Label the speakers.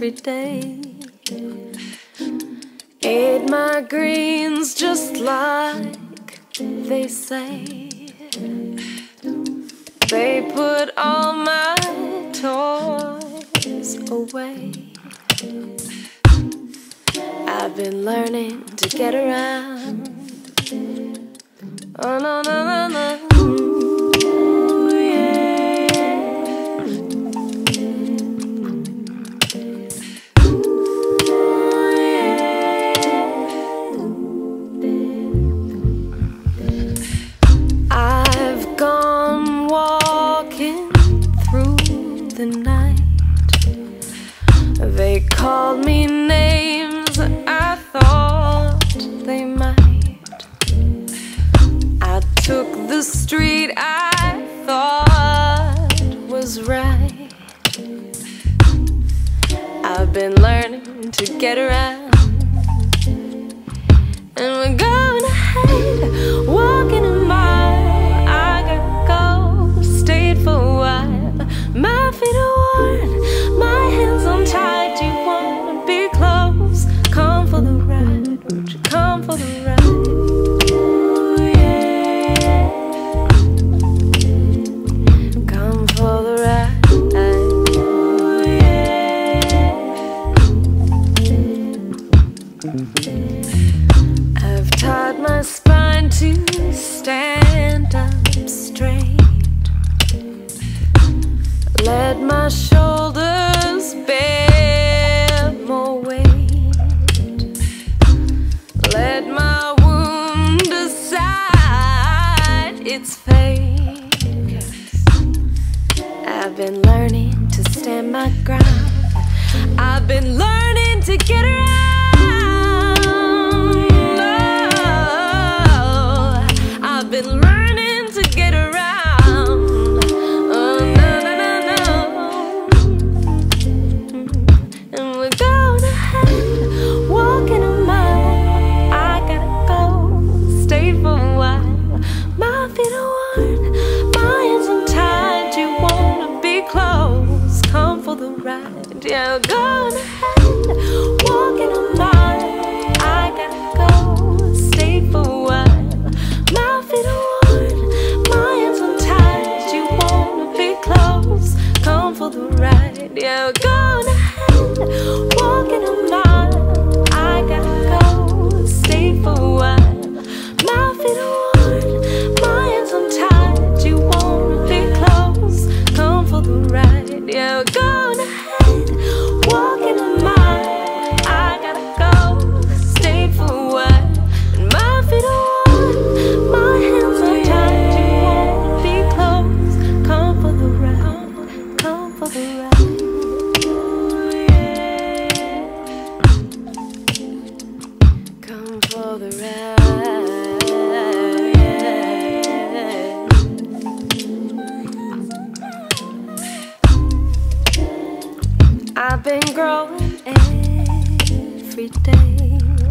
Speaker 1: every day. Ate my greens just like they say. They put all my toys away. I've been learning to get around. Oh no, no, no, no. Ooh, yeah, yeah. Ooh, yeah. I've gone walking through the night. They called me names I thought they might. I took the street I thought was right. I've been learning to get around. And we're going ahead, walking a mile. I gotta go, stayed for a while. My feet are worn, my hands untied. You wanna be close? Come for the ride, won't you come for the ride? Ooh, yeah. Come for the ride. Ooh, yeah. I've taught my spine to stand up straight. Let my shoulders bear more weight. Let my wound decide its fate. 'Cause I've been learning to stand my ground. I've been learning to get around. Oh, I've been learning to get around. Yeah, going ahead, walking a mile. I gotta go, stay for a while. My feet are worn, my hands untied. You wanna be close, come for the ride. Yeah, going ahead, walking a mile. I gotta go, stay for a while. My feet are worn, my hands untied. You wanna be close, come for the ride. Yeah, going ahead. Walking a mile, I gotta go, stay for a while. And my feet are warm, my hands are tied. You wanna be close, come for the ride, come for the ride. Ooh, yeah. Come for the ride, yeah. I've been growing every day.